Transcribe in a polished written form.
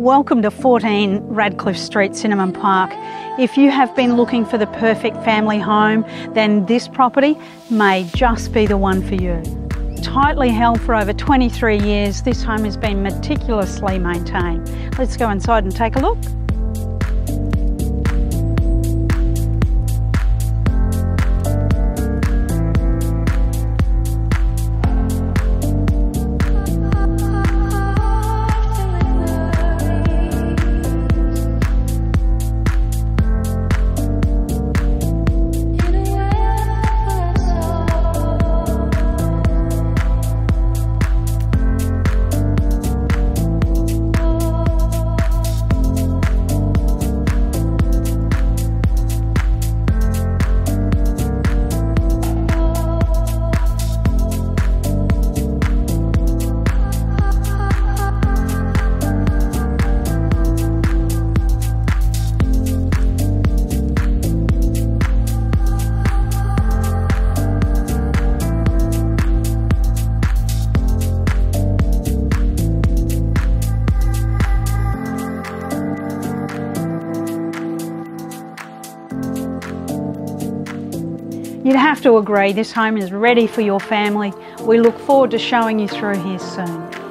Welcome to 14 Radcliffe Street, Cinnamon Park. If you have been looking for the perfect family home, then this property may just be the one for you. Tightly held for over 23 years, this home has been meticulously maintained. Let's go inside and take a look. You'd have to agree this home is ready for your family. We look forward to showing you through here soon.